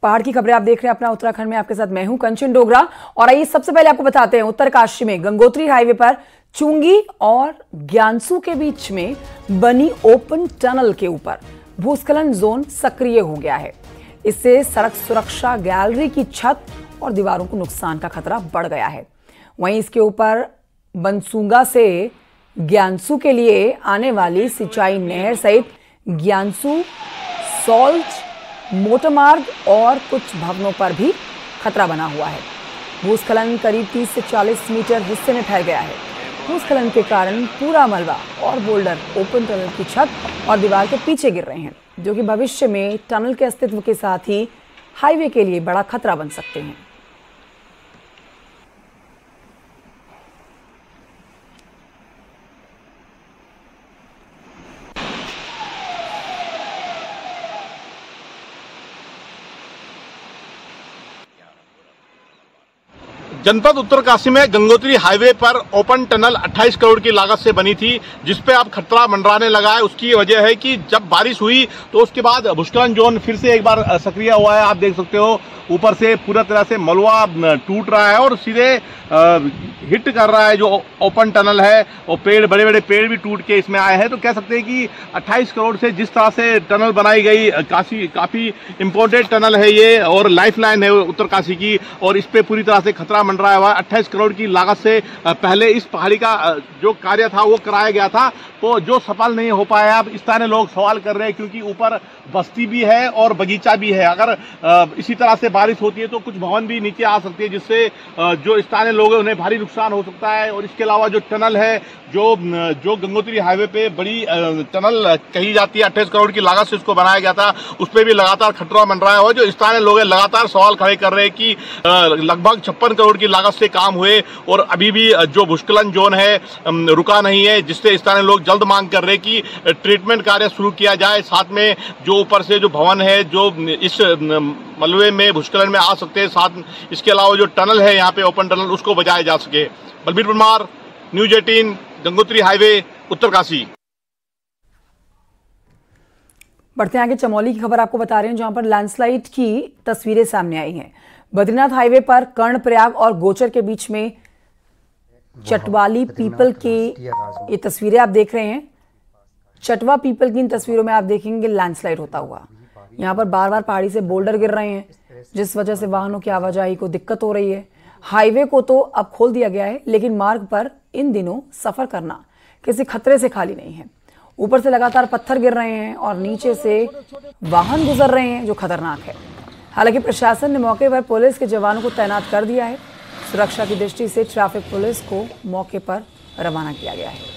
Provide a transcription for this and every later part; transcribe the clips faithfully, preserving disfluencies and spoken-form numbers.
पहाड़ की खबरें आप देख रहे हैं अपना उत्तराखंड में। आपके साथ मैं हूं कंचन डोगरा। और आइए सबसे पहले आपको बताते हैं, उत्तरकाशी में गंगोत्री हाईवे पर चुंगी और ज्ञानसू के बीच में बनी ओपन टनल के ऊपर भूस्खलन जोन सक्रिय हो गया है। इससे सड़क सुरक्षा गैलरी की छत और दीवारों को नुकसान का खतरा बढ़ गया है। वहीं इसके ऊपर बनसूंगा से ज्ञानसू के लिए आने वाली सिंचाई नहर सहित ज्ञानसू सॉल्ट मोटरमार्ग और कुछ भवनों पर भी खतरा बना हुआ है। भूस्खलन करीब तीस से चालीस मीटर हिस्से में फैल गया है। भूस्खलन के कारण पूरा मलबा और बोल्डर ओपन टनल की छत और दीवार के पीछे गिर रहे हैं, जो कि भविष्य में टनल के अस्तित्व के साथ ही हाईवे के लिए बड़ा खतरा बन सकते हैं। जनपद उत्तरकाशी में गंगोत्री हाईवे पर ओपन टनल अट्ठाईस करोड़ की लागत से बनी थी, जिसपे अब खतरा मंडराने लगा है। उसकी वजह है कि जब बारिश हुई तो उसके बाद भूस्खलन जोन फिर से एक बार सक्रिय हुआ है। आप देख सकते हो ऊपर से पूरा तरह से मलबा टूट रहा है और सीधे हिट कर रहा है जो ओपन टनल है। और पेड़, बड़े बड़े पेड़ भी टूट के इसमें आए हैं। तो कह सकते हैं कि अट्ठाईस करोड़ से जिस तरह से टनल बनाई गई, काफी काफी इम्पोर्टेंट टनल है ये और लाइफलाइन है उत्तरकाशी की, और इस पे पूरी तरह से खतरा मंडराया हुआ है। अट्ठाईस करोड़ की लागत से पहले इस पहाड़ी का जो कार्य था वो कराया गया था, तो जो सफल नहीं हो पाया। अब स्थानीय लोग सवाल कर रहे हैं क्योंकि ऊपर बस्ती भी है और बगीचा भी है। अगर इसी तरह से बारिश होती है तो कुछ भवन भी नीचे आ सकती है, जिससे जो स्थानीय लोग हैं उन्हें भारी नुकसान हो सकता है। और इसके अलावा जो टनल है, जो जो गंगोत्री हाईवे पे बड़ी टनल कही जाती है, अट्ठाईस करोड़ की लागत से उसको बनाया गया था, उस पर भी लगातार खतरा मंडराया हुआ है। जो स्थानीय लोग हैं लगातार सवाल खड़े कर रहे हैं कि लगभग छप्पन करोड़ की लागत से काम हुए और अभी भी जो भूस्खलन जोन है रुका नहीं है, जिससे स्थानीय लोग जल्द मांग कर रहे हैं कि ट्रीटमेंट कार्य शुरू किया जाए। साथ में जो ऊपर से जो भवन है जो इस मलबे में भूस्खलन में आ सकते हैं, साथ इसके अलावा जो टनल है यहाँ पे ओपन टनल, उसको बचाया जा सके। बलबीर परमार, न्यूज अठारह, गंगोत्री हाईवे, उत्तरकाशी। बढ़ते आगे चमोली की खबर आपको बता रहे हैं, जहां पर लैंडस्लाइड की तस्वीरें सामने आई हैं। बद्रीनाथ हाईवे पर कर्णप्रयाग और गोचर के बीच में चटवाली पीपल की ये तस्वीरें आप देख रहे हैं। चटवा पीपल की इन तस्वीरों में आप देखेंगे लैंडस्लाइड होता हुआ। यहाँ पर बार बार पहाड़ी से बोल्डर गिर रहे हैं, जिस वजह से वाहनों की आवाजाही को दिक्कत हो रही है। हाईवे को तो अब खोल दिया गया है, लेकिन मार्ग पर इन दिनों सफर करना किसी खतरे से खाली नहीं है। ऊपर से लगातार पत्थर गिर रहे हैं और नीचे से वाहन गुजर रहे हैं, जो खतरनाक है। हालांकि प्रशासन ने मौके पर पुलिस के जवानों को तैनात कर दिया है। सुरक्षा की दृष्टि से ट्रैफिक पुलिस को मौके पर रवाना किया गया है।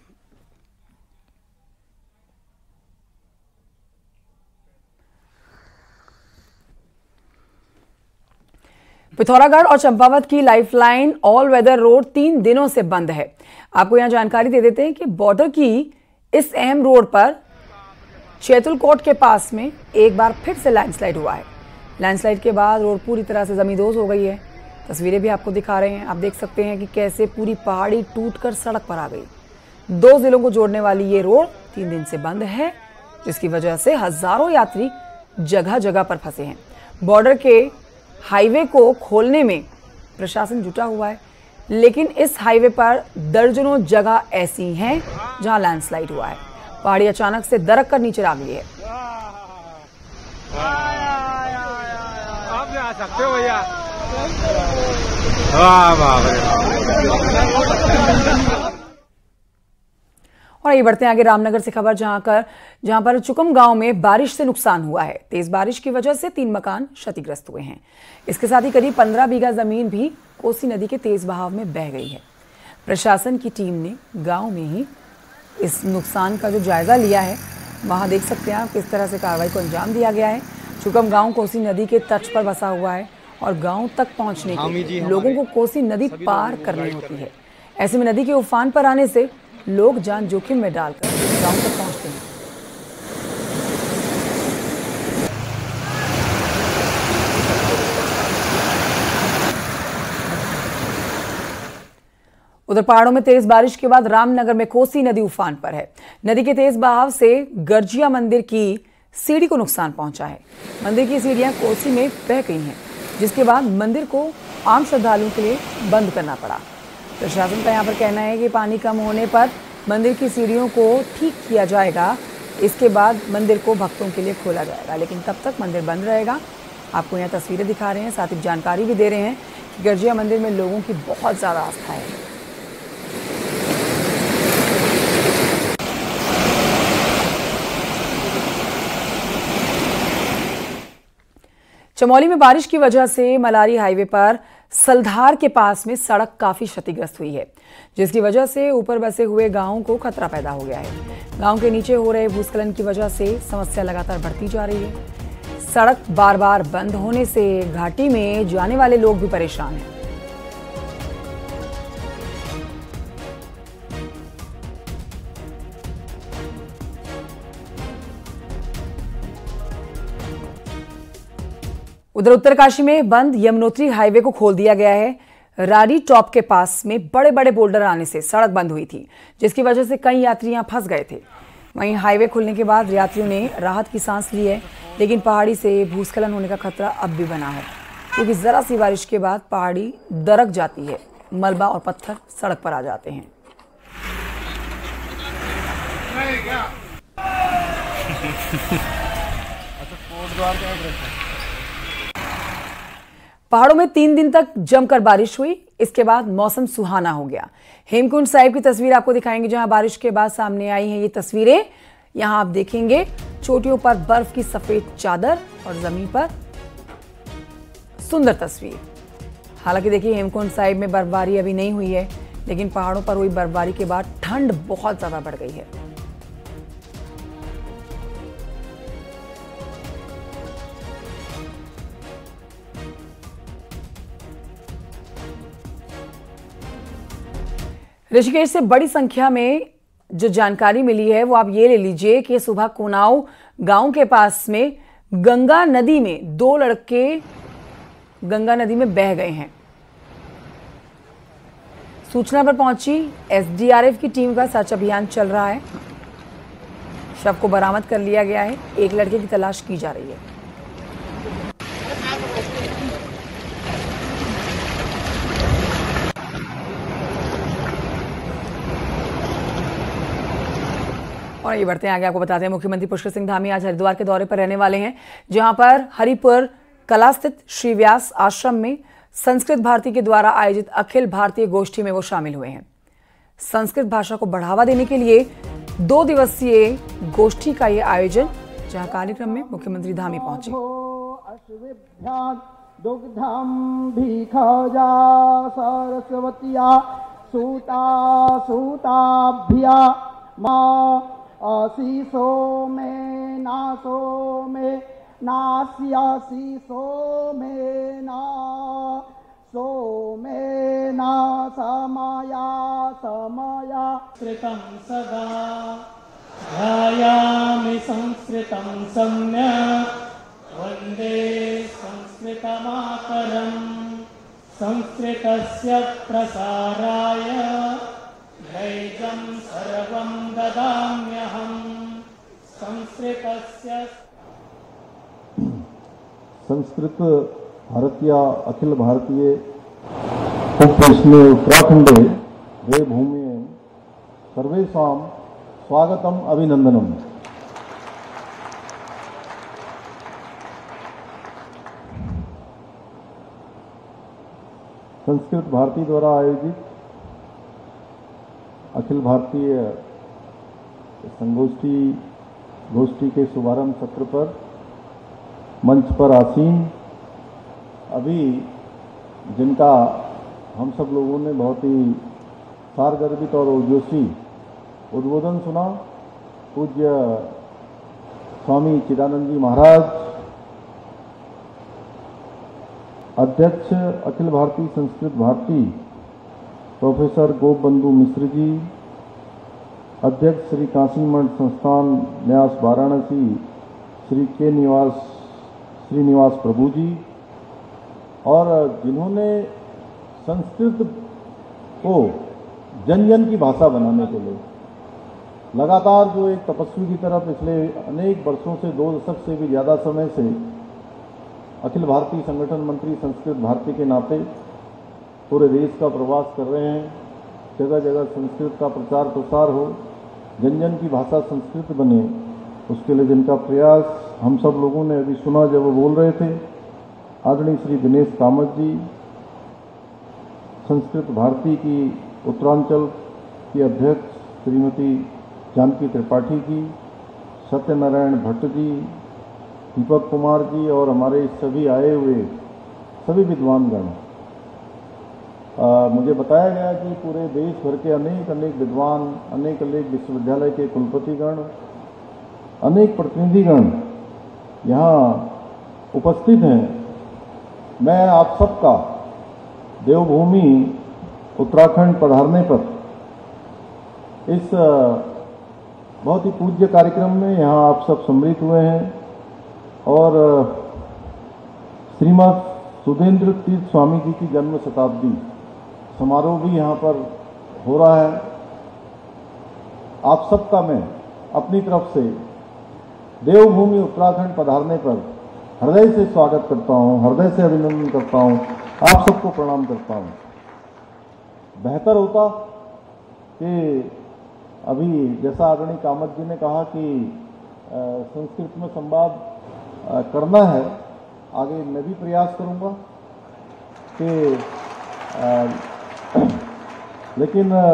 पिथौरागढ़ और चंपावत की लाइफलाइन ऑल वेदर रोड तीन दिनों से बंद है। आपको यहां जानकारी दे देते हैं कि बॉर्डर की इस अहम रोड पर चैतुलकोट के पास में एक बार फिर से लैंडस्लाइड हुआ है। लैंडस्लाइड के बाद रोड पूरी तरह से जमींदोज हो गई है। तस्वीरें भी आपको दिखा रहे हैं। आप देख सकते हैं कि कैसे पूरी पहाड़ी टूटकर सड़क पर आ गई। दो जिलों को जोड़ने वाली ये रोड तीन दिन से बंद है, जिसकी वजह से हजारों यात्री जगह जगह पर फंसे हैं। बॉर्डर के हाईवे को खोलने में प्रशासन जुटा हुआ है, लेकिन इस हाईवे पर दर्जनों जगह ऐसी हैं जहां लैंडस्लाइड हुआ है। पहाड़ी अचानक से दरक कर नीचे आ गई है। आप आ सकते हो भैया। और ये बढ़ते हैं आगे रामनगर से खबर, जहां कर जहां पर चुकम गांव में बारिश से नुकसान हुआ है। तेज बारिश की वजह से तीन मकान क्षतिग्रस्त हुए हैं। इसके साथ ही करीब पंद्रह बीघा जमीन भी कोसी नदी के तेज बहाव में बह गई है। प्रशासन की टीम ने गांव में ही इस नुकसान का जो जायजा लिया है, वहां देख सकते हैं आप किस तरह से कार्रवाई को अंजाम दिया गया है। चुकम गांव कोसी नदी के तट पर बसा हुआ है और गांव तक पहुंचने के लिए लोगों को कोसी नदी पार करनी होती है। ऐसे में नदी के उफान पर आने से लोग जान जोखिम में डालकर गांव तक पहुंचते हैं। उधर पहाड़ों में तेज बारिश के बाद रामनगर में कोसी नदी उफान पर है। नदी के तेज बहाव से गर्जिया मंदिर की सीढ़ी को नुकसान पहुंचा है। मंदिर की सीढ़ियां कोसी में बह गई हैं, जिसके बाद मंदिर को आम श्रद्धालुओं के लिए बंद करना पड़ा। प्रशासन का यहाँ पर कहना है कि पानी कम होने पर मंदिर की सीढ़ियों को ठीक किया जाएगा, इसके बाद मंदिर को भक्तों के लिए खोला जाएगा, लेकिन तब तक मंदिर बंद रहेगा। आपको यहाँ तस्वीरें दिखा रहे हैं, साथ ही जानकारी भी दे रहे हैं कि गर्जिया मंदिर में लोगों की बहुत ज़्यादा आस्था है। चमोली में बारिश की वजह से मलारी हाईवे पर सलधार के पास में सड़क काफी क्षतिग्रस्त हुई है, जिसकी वजह से ऊपर बसे हुए गांवों को खतरा पैदा हो गया है। गांव के नीचे हो रहे भूस्खलन की वजह से समस्या लगातार बढ़ती जा रही है। सड़क बार बार बंद होने से घाटी में जाने वाले लोग भी परेशान हैं। उधर उत्तरकाशी में बंद यमुनोत्री हाईवे को खोल दिया गया है। रारी टॉप के पास में बड़े बड़े बोल्डर आने से सड़क बंद हुई थी, जिसकी वजह से कई यात्री यहां फंस गए थे। वहीं हाईवे खुलने के बाद यात्रियों ने राहत की सांस ली है, लेकिन पहाड़ी से भूस्खलन होने का खतरा अब भी बना है, क्योंकि जरा सी बारिश के बाद पहाड़ी दरक जाती है, मलबा और पत्थर सड़क पर आ जाते हैं। पहाड़ों में तीन दिन तक जमकर बारिश हुई, इसके बाद मौसम सुहाना हो गया। हेमकुंड साहिब की तस्वीर आपको दिखाएंगे, जहां बारिश के बाद सामने आई हैं ये तस्वीरें। यहां आप देखेंगे चोटियों पर बर्फ की सफेद चादर और जमीन पर सुंदर तस्वीर। हालांकि देखिए, हेमकुंड साहिब में बर्फबारी अभी नहीं हुई है, लेकिन पहाड़ों पर हुई बर्फबारी के बाद ठंड बहुत ज्यादा बढ़ गई है। ऋषिकेश से बड़ी संख्या में जो जानकारी मिली है वो आप ये ले लीजिए कि सुबह कोनाऊ गांव के पास में गंगा नदी में दो लड़के गंगा नदी में बह गए हैं। सूचना पर पहुंची एसडीआरएफ की टीम का सर्च अभियान चल रहा है। शव को बरामद कर लिया गया है। एक लड़के की तलाश की जा रही है। और ये बढ़ते हैं आगे, आपको बताते हैं मुख्यमंत्री पुष्कर सिंह धामी आज हरिद्वार के दौरे पर रहने वाले हैं, जहां पर हरिपुर कला स्थित श्री व्यास आश्रम में संस्कृत भारती के द्वारा आयोजित अखिल भारतीय गोष्ठी में वो शामिल हुए हैं। संस्कृत भाषा को बढ़ावा देने के लिए दो दिवसीय गोष्ठी का ये आयोजन, जहां कार्यक्रम में मुख्यमंत्री धामी पहुंचे। आशीषो में नासो में नास्याशीषो में ना सो में ना समाया समाया संस्कृतं सदा ध्यायामि संस्कृतं सम्यक् वन्दे संस्कृतमातरम् संस्कृतस्य प्रसाराय नैजं सर्वं ददाम्यहं संस्कृतस्य। संस्कृत भारतीय अखिल भारतीय उपवेशने उत्तराखंडे वे भूमि सर्वेषां स्वागतम अभिनंदनम। संस्कृत भारती द्वारा आयोजित अखिल भारतीय संगोष्ठी गोष्ठी के शुभारंभ सत्र पर मंच पर आसीन अभी जिनका हम सब लोगों ने बहुत ही सारगर्भित और ऊर्जस्वी उद्बोधन सुना, पूज्य स्वामी चिदानंद जी महाराज, अध्यक्ष अखिल भारतीय संस्कृत भारती प्रोफेसर गोप बंधु मिश्र जी, अध्यक्ष श्री काशी मठ संस्थान न्यास वाराणसी श्री के निवास श्रीनिवास प्रभु जी, और जिन्होंने संस्कृत को जन जन की भाषा बनाने के लिए लगातार जो एक तपस्वी की तरह पिछले अनेक वर्षों से, दो दशक से भी ज़्यादा समय से अखिल भारतीय संगठन मंत्री संस्कृत भारती के नाते पूरे देश का प्रवास कर रहे हैं। जगह जगह संस्कृत का प्रचार प्रसार हो, जन जन की भाषा संस्कृत बने, उसके लिए जिनका प्रयास हम सब लोगों ने अभी सुना जब वो बोल रहे थे, आदरणीय श्री दिनेश कामत जी, संस्कृत भारती की उत्तरांचल की अध्यक्ष श्रीमती जानकी त्रिपाठी जी, सत्यनारायण भट्ट जी, दीपक कुमार जी और हमारे सभी आए हुए सभी विद्वानगण। मुझे बताया गया कि पूरे देश भर के अनेक अनेक विद्वान, अनेक अनेक विश्वविद्यालय के कुलपतिगण, अनेक प्रतिनिधिगण यहाँ उपस्थित हैं। मैं आप सबका देवभूमि उत्तराखंड पधारने पर इस बहुत ही पूज्य कार्यक्रम में यहाँ आप सब सम्मिलित हुए हैं और श्रीमद सुधेंद्र तीर्थ स्वामी जी की जन्म शताब्दी समारोह भी यहाँ पर हो रहा है। आप सबका मैं अपनी तरफ से देवभूमि उत्तराखंड पधारने पर हृदय से स्वागत करता हूँ, हृदय से अभिनंदन करता हूँ, आप सबको प्रणाम करता हूँ। बेहतर होता कि अभी जैसा आदरणीय कामत जी ने कहा कि आ, संस्कृत में संवाद आ, करना है, आगे मैं भी प्रयास करूँगा कि आ, लेकिन आ,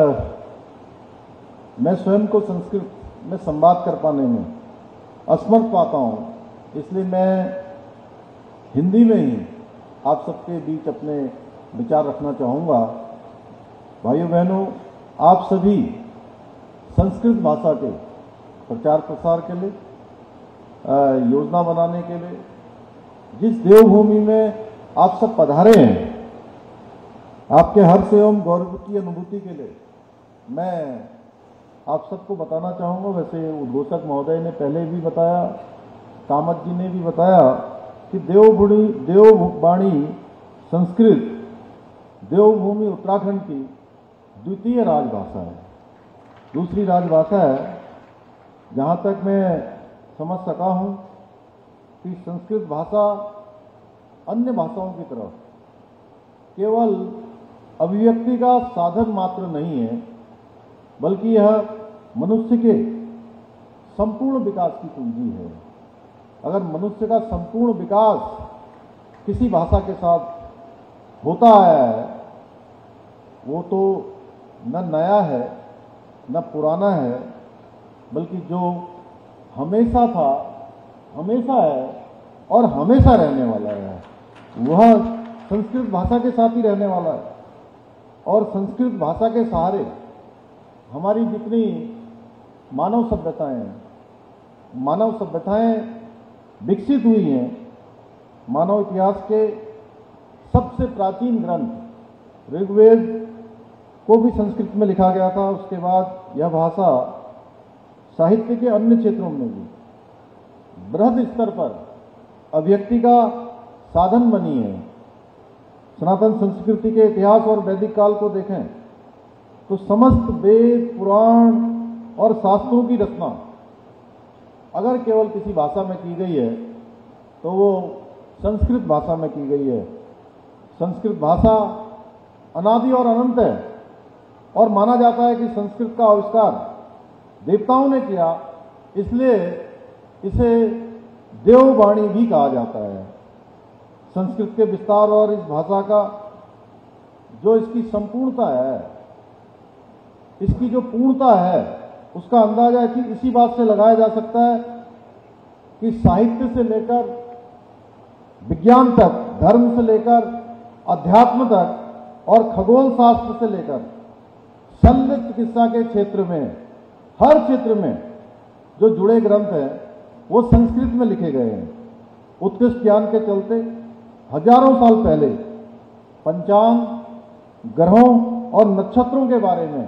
मैं स्वयं को संस्कृत में संवाद कर पाने में असमर्थ पाता हूँ, इसलिए मैं हिंदी में ही आप सबके बीच अपने विचार रखना चाहूँगा। भाइयों बहनों, आप सभी संस्कृत भाषा के प्रचार प्रसार के लिए, योजना बनाने के लिए, जिस देवभूमि में आप सब पधारे हैं, आपके हर्ष एवं गौरव की अनुभूति के लिए मैं आप सबको बताना चाहूँगा। वैसे उद्घोषक महोदय ने पहले भी बताया, कामत जी ने भी बताया कि देवभूमि देववाणी संस्कृत देवभूमि उत्तराखंड की द्वितीय राजभाषा है, दूसरी राजभाषा है। जहाँ तक मैं समझ सका हूँ कि संस्कृत भाषा अन्य भाषाओं की तरह केवल अभिव्यक्ति का साधन मात्र नहीं है, बल्कि यह मनुष्य के संपूर्ण विकास की कुंजी है। अगर मनुष्य का संपूर्ण विकास किसी भाषा के साथ होता आया है, वो तो न नया है न पुराना है, बल्कि जो हमेशा था, हमेशा है और हमेशा रहने वाला है, वह संस्कृत भाषा के साथ ही रहने वाला है। और संस्कृत भाषा के सहारे हमारी जितनी मानव सभ्यताएं हैं, मानव सभ्यताएं विकसित हुई हैं। मानव इतिहास के सबसे प्राचीन ग्रंथ ऋग्वेद को भी संस्कृत में लिखा गया था। उसके बाद यह भाषा साहित्य के अन्य क्षेत्रों में भी बृहद स्तर पर अभिव्यक्ति का साधन बनी है। सनातन संस्कृति के इतिहास और वैदिक काल को देखें तो समस्त वेद, पुराण और शास्त्रों की रचना अगर केवल किसी भाषा में की गई है तो वो संस्कृत भाषा में की गई है। संस्कृत भाषा अनादि और अनंत है और माना जाता है कि संस्कृत का आविष्कार देवताओं ने किया, इसलिए इसे देववाणी भी कहा जाता है। संस्कृत के विस्तार और इस भाषा का जो इसकी संपूर्णता है, इसकी जो पूर्णता है, उसका अंदाजा कि इसी बात से लगाया जा सकता है कि साहित्य से लेकर विज्ञान तक, धर्म से लेकर अध्यात्म तक और खगोल शास्त्र से लेकर शल्य चिकित्सा के क्षेत्र में, हर क्षेत्र में जो जुड़े ग्रंथ हैं वो संस्कृत में लिखे गए हैं। उत्कृष्ट ज्ञान के चलते हजारों साल पहले पंचांग, ग्रहों और नक्षत्रों के बारे में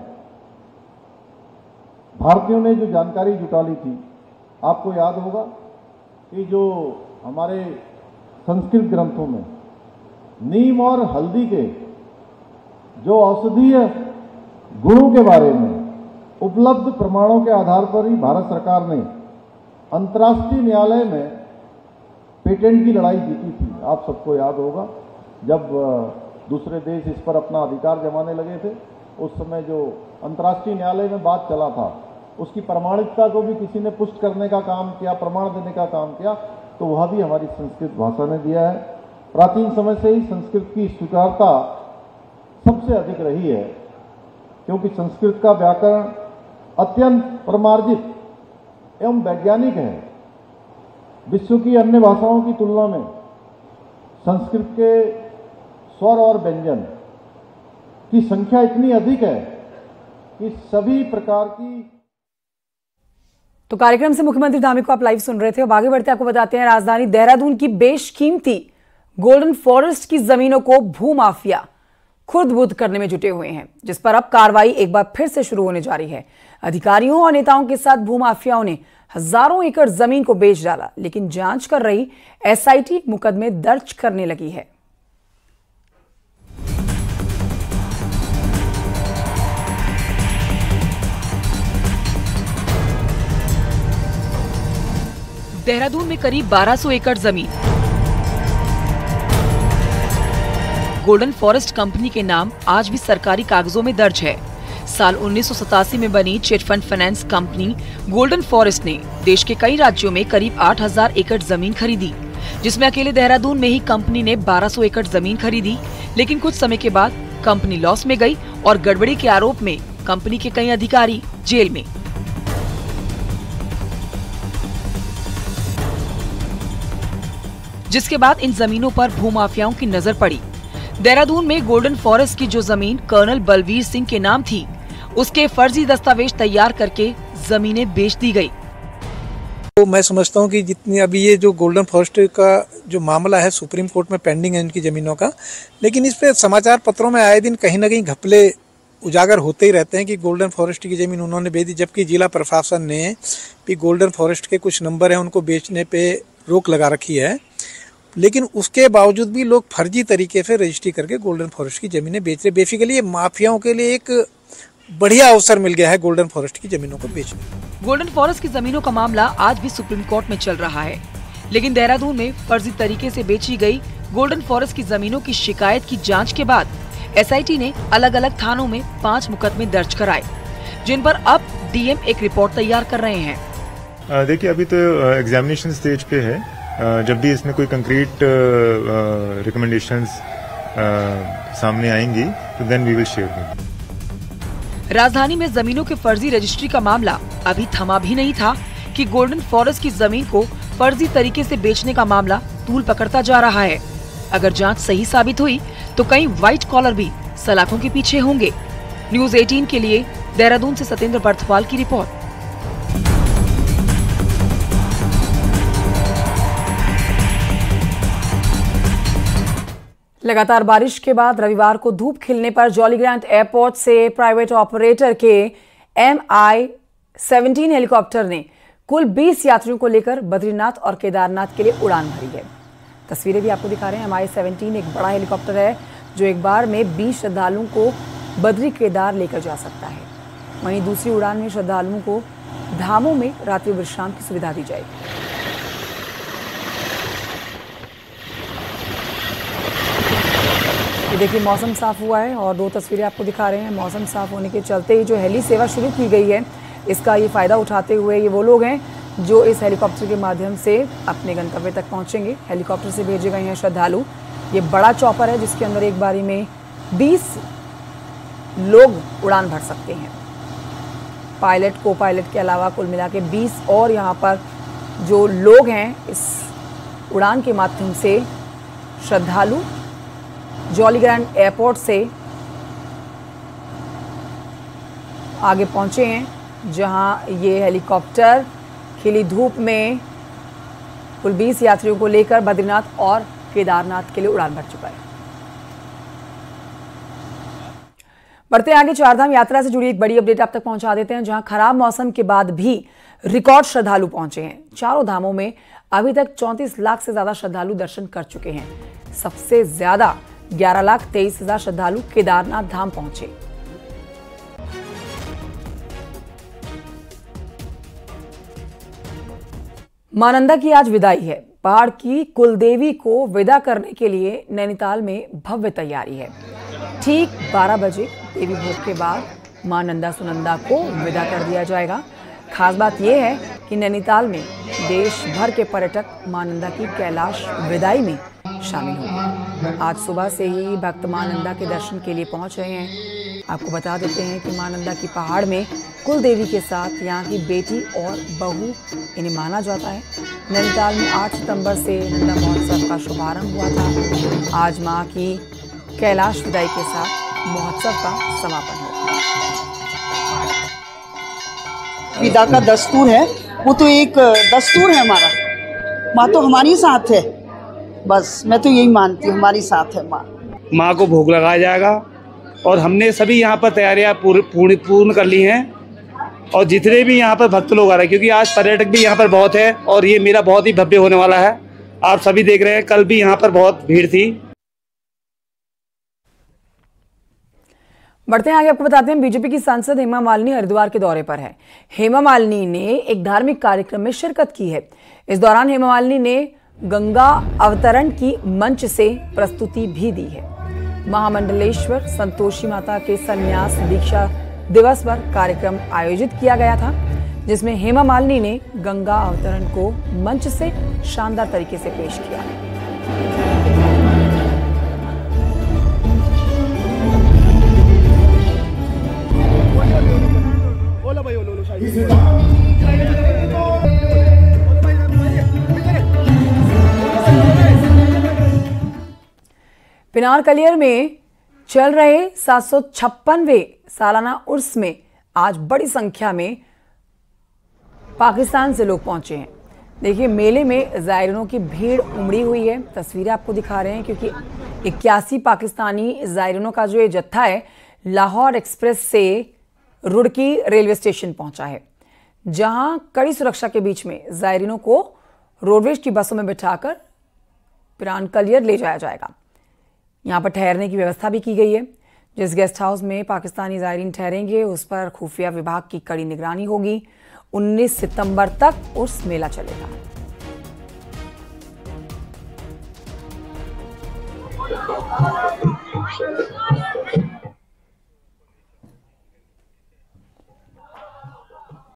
भारतीयों ने जो जानकारी जुटा ली थी, आपको याद होगा कि जो हमारे संस्कृत ग्रंथों में नीम और हल्दी के जो औषधीय गुणों के बारे में उपलब्ध प्रमाणों के आधार पर ही भारत सरकार ने अंतर्राष्ट्रीय न्यायालय में पेटेंट की लड़ाई जीती थी। आप सबको याद होगा, जब दूसरे देश इस पर अपना अधिकार जमाने लगे थे, उस समय जो अंतर्राष्ट्रीय न्यायालय में बात चला था, उसकी प्रमाणिकता को भी किसी ने पुष्ट करने का काम किया, प्रमाण देने का काम किया, तो वह भी हमारी संस्कृत भाषा ने दिया है। प्राचीन समय से ही संस्कृत की स्वीकारता सबसे अधिक रही है, क्योंकि संस्कृत का व्याकरण अत्यंत परमार्जित एवं वैज्ञानिक है। विश्व की अन्य भाषाओं की तुलना में संस्कृत के स्वर और व्यंजन की संख्या इतनी अधिक है कि सभी प्रकार की। तो कार्यक्रम से मुख्यमंत्री धामी को आप लाइव सुन रहे थे। अब आगे बढ़ते आपको बताते हैं, राजधानी देहरादून की बेशकीमती गोल्डन फॉरेस्ट की जमीनों को भूमाफिया खुर्द-बुर्द करने में जुटे हुए हैं, जिस पर अब कार्रवाई एक बार फिर से शुरू होने जा रही है। अधिकारियों और नेताओं के साथ भूमाफियाओं ने हजारों एकड़ जमीन को बेच डाला, लेकिन जांच कर रही एसआईटी मुकदमे दर्ज करने लगी है। देहरादून में करीब बारह सौ एकड़ जमीन गोल्डन फॉरेस्ट कंपनी के नाम आज भी सरकारी कागजों में दर्ज है। साल उन्नीस सौ सतासी में बनी chit fund finance company Golden Forest ने देश के कई राज्यों में करीब आठ हज़ार एकड़ जमीन खरीदी, जिसमें अकेले देहरादून में ही कंपनी ने बारह सौ एकड़ जमीन खरीदी। लेकिन कुछ समय के बाद कंपनी लॉस में गई और गड़बड़ी के आरोप में कंपनी के कई अधिकारी जेल में। जिसके बाद इन जमीनों पर भूमाफियाओं की नजर पड़ी। देहरादून में गोल्डन फॉरेस्ट की जो जमीन कर्नल बलवीर सिंह के नाम थी, उसके फर्जी दस्तावेज तैयार करके जमीनें बेच दी गई। तो मैं समझता हूँ कि जितनी अभी ये जो गोल्डन फॉरेस्ट का जो मामला है सुप्रीम कोर्ट में पेंडिंग है इनकी जमीनों का, लेकिन इस पे समाचार पत्रों में आए दिन कहीं ना कहीं घपले उजागर होते ही रहते हैं कि गोल्डन फॉरेस्ट की जमीन उन्होंने बेच दी, जबकि जिला प्रशासन ने भी गोल्डन फॉरेस्ट के कुछ नंबर हैं उनको बेचने पे रोक लगा रखी है। लेकिन उसके बावजूद भी लोग फर्जी तरीके से रजिस्ट्री करके गोल्डन फॉरेस्ट की जमीनें बेच रहे। बेसिकली ये माफियाओं के लिए एक बढ़िया अवसर मिल गया है गोल्डन फॉरेस्ट की जमीनों को बेचने। गोल्डन फॉरेस्ट की जमीनों का मामला आज भी सुप्रीम कोर्ट में चल रहा है, लेकिन देहरादून में फर्जी तरीके से बेची गई गोल्डन फॉरेस्ट की जमीनों की शिकायत की जांच के बाद एसआईटी ने अलग अलग थानों में पाँच मुकदमे दर्ज कराए, जिन पर अब डीएम एक रिपोर्ट तैयार कर रहे हैं। देखिए, अभी तो एग्जामिनेशन स्टेज पे है। जब भी इसमें कोई कंक्रीट रिकमेंडेशंस सामने आएंगी तो देन वी विल शेयर। राजधानी में जमीनों के फर्जी रजिस्ट्री का मामला अभी थमा भी नहीं था कि गोल्डन फॉरेस्ट की जमीन को फर्जी तरीके से बेचने का मामला तूल पकड़ता जा रहा है। अगर जांच सही साबित हुई तो कई व्हाइट कॉलर भी सलाखों के पीछे होंगे। न्यूज अठारह के लिए देहरादून से सत्येंद्र बर्थवाल की रिपोर्ट। लगातार बारिश के बाद रविवार को धूप खिलने पर जॉली ग्रांट एयरपोर्ट से प्राइवेट ऑपरेटर के एम आई सेवनटीन हेलीकॉप्टर ने कुल बीस यात्रियों को लेकर बद्रीनाथ और केदारनाथ के लिए उड़ान भरी है। तस्वीरें भी आपको दिखा रहे हैं। एम आई सेवनटीन एक बड़ा हेलीकॉप्टर है जो एक बार में बीस श्रद्धालुओं को बद्री केदार लेकर जा सकता है। वहीं दूसरी उड़ान में श्रद्धालुओं को धामों में रात्रि विश्राम की सुविधा दी जाएगी। ये देखिए, मौसम साफ हुआ है और दो तस्वीरें आपको दिखा रहे हैं। मौसम साफ होने के चलते ही जो हेली सेवा शुरू की गई है, इसका ये फायदा उठाते हुए ये वो लोग हैं जो इस हेलीकॉप्टर के माध्यम से अपने गंतव्य तक पहुंचेंगे। हेलीकॉप्टर से भेजे गए हैं श्रद्धालु। ये बड़ा चॉपर है जिसके अंदर एक बारी में बीस लोग उड़ान भर सकते हैं। पायलट, को पायलट के अलावा कुल मिला के बीस और यहाँ पर जो लोग हैं इस उड़ान के माध्यम से श्रद्धालु जॉली ग्रांट एयरपोर्ट से आगे पहुंचे हैं, जहां ये हेलीकॉप्टर खिली धूप में कुल बीस यात्रियों को लेकर बद्रीनाथ और केदारनाथ के लिए उड़ान भर चुका है। बढ़ते आगे, चारधाम यात्रा से जुड़ी एक बड़ी अपडेट आप तक पहुंचा देते हैं, जहां खराब मौसम के बाद भी रिकॉर्ड श्रद्धालु पहुंचे हैं। चारों धामों में अभी तक चौंतीस लाख से ज्यादा श्रद्धालु दर्शन कर चुके हैं। सबसे ज्यादा ग्यारह लाख तेईस हजार श्रद्धालु केदारनाथ धाम पहुंचे। मां की आज विदाई है। पहाड़ की कुलदेवी को विदा करने के लिए नैनीताल में भव्य तैयारी है। ठीक बारह बजे देवी भोग के बाद मां नंदा सुनंदा को विदा कर दिया जाएगा। खास बात यह है कि नैनीताल में देश भर के पर्यटक मां नंदा की कैलाश विदाई में शामिल होंगे। आज सुबह से ही भक्त मां नंदा के दर्शन के लिए पहुंच रहे हैं। आपको बता देते हैं कि मां नंदा की पहाड़ में कुल देवी के साथ यहाँ की बेटी और बहू इन्हें माना जाता है। नैनीताल में आठ सितंबर से नंदा महोत्सव का शुभारंभ हुआ था। आज मां की कैलाश विदाई के साथ महोत्सव का समापन होगा। विदा का दस्तूर है, वो तो एक दस्तूर है हमारा। माँ तो हमारी साथ है, बस मैं तो यही मानती हूँ, हमारी साथ है माँ। माँ को भोग लगाया जाएगा और हमने सभी यहाँ पर तैयारियाँ पूर्ण पूर्ण कर ली हैं और जितने भी यहाँ पर भक्त लोग आ रहे हैं, क्योंकि आज पर्यटक भी यहाँ पर बहुत है और ये मेला बहुत ही भव्य होने वाला है। आप सभी देख रहे हैं, कल भी यहाँ पर बहुत भीड़ थी। बढ़ते हैं आगे, आपको बताते हैं बीजेपी की सांसद हेमा मालिनी हरिद्वार के दौरे पर है। हेमा मालिनी ने एक धार्मिक कार्यक्रम में शिरकत की है। इस दौरान हेमा मालिनी ने गंगा अवतरण की मंच से प्रस्तुति भी दी है। महामंडलेश्वर संतोषी माता के संन्यास दीक्षा दिवस पर कार्यक्रम आयोजित किया गया था, जिसमें हेमा मालिनी ने गंगा अवतरण को मंच से शानदार तरीके से पेश किया। पिनारकलियर में चल रहे सात सौ छप्पनवे सालाना उर्स में आज बड़ी संख्या में पाकिस्तान से लोग पहुंचे हैं। देखिए, मेले में जायरीनों की भीड़ उमड़ी हुई है। तस्वीरें आपको दिखा रहे हैं क्योंकि इक्यासी पाकिस्तानी जायरीनों का जो ये जत्था है लाहौर एक्सप्रेस से रुड़की रेलवे स्टेशन पहुंचा है, जहां कड़ी सुरक्षा के बीच में जायरीनों को रोडवेज की बसों में बिठाकर पिनारकलियर ले जाया जाएगा। यहाँ पर ठहरने की व्यवस्था भी की गई है। जिस गेस्ट हाउस में पाकिस्तानी जायरीन ठहरेंगे उस पर खुफिया विभाग की कड़ी निगरानी होगी। उन्नीस सितंबर तक उर्स मेला चलेगा।